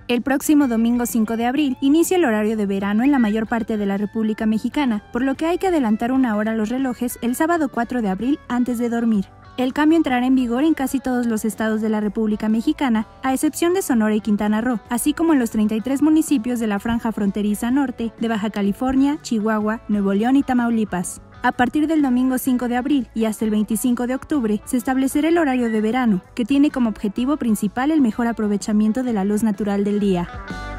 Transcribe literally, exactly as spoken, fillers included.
El próximo domingo cinco de abril inicia el horario de verano en la mayor parte de la República Mexicana, por lo que hay que adelantar una hora los relojes el sábado cuatro de abril antes de dormir. El cambio entrará en vigor en casi todos los estados de la República Mexicana, a excepción de Sonora y Quintana Roo, así como en los treinta y tres municipios de la franja fronteriza norte de Baja California, Chihuahua, Nuevo León y Tamaulipas. A partir del domingo cinco de abril y hasta el veinticinco de octubre se establecerá el horario de verano, que tiene como objetivo principal el mejor aprovechamiento de la luz natural del día.